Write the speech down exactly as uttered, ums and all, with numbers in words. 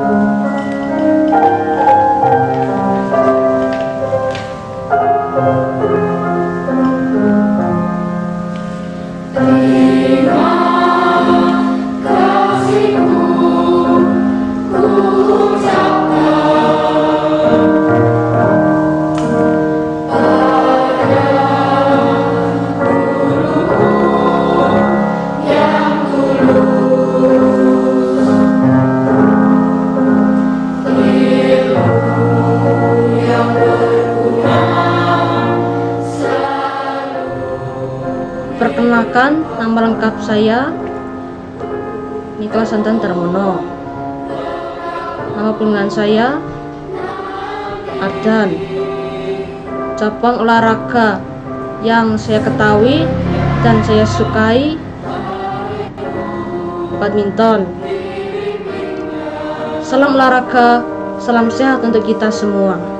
Perkenalkan, nama lengkap saya Niklas Santan Darmono. Nama panggilan saya Ardan. Cabang olahraga yang saya ketahui dan saya sukai badminton. Salam olahraga, salam sehat untuk kita semua.